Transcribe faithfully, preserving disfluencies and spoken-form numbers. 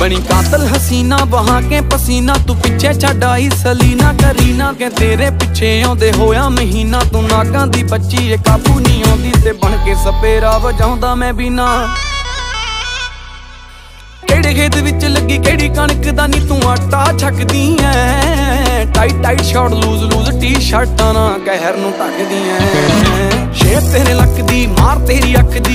बनी कातल हसीना बहा के पसीना, तू पिछे छड्ड आई सलीना करीना के तेरे पिछे आउंदे होया महीना। तू नागां दी बच्ची ए काबू नहीं आउंदी ते बन के सपेरा वजाउंदा मैं भी ना। केड़े खेत विच लगी केड़ी कणक दा नी तू आटा छकदी ऐ। Tight tight short loose loose टी शर्टां ना कहर नूं ढकदी ऐ। शेप तेरे लक दी मार तेरी अख दी